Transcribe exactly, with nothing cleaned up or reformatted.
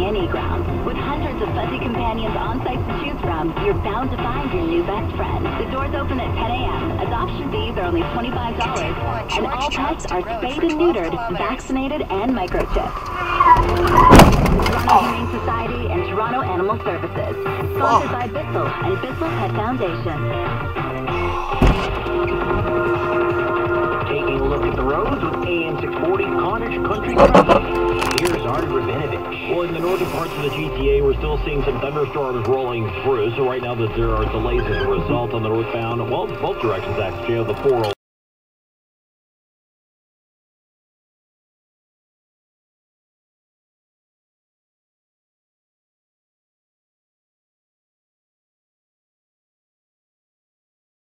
Any Grounds. With hundreds of fuzzy companions on site to choose from, you're bound to find your new best friend. The doors open at ten a m Adoption fees are only twenty-five dollars. And all pets are spayed and neutered, vaccinated, and microchipped. Toronto Humane Society and Toronto Animal Services. Sponsored by Bissell and Bissell Pet Foundation. Taking a look at the roads with A M six forty Cottage Country Traffic. Here's Art Rabinovich. Well, in the northern parts of the G T A, we're still seeing some thunderstorms rolling through. So right now that there are delays as a result on the northbound, well, both directions actually, of the four oh